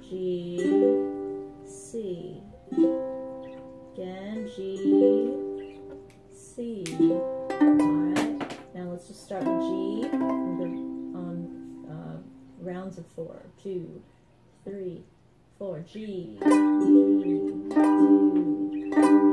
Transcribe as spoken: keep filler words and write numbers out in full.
G, C. Again, G, C. Alright, now let's just start with G on, the, on uh, rounds of four. Two, three, four. G, G, two,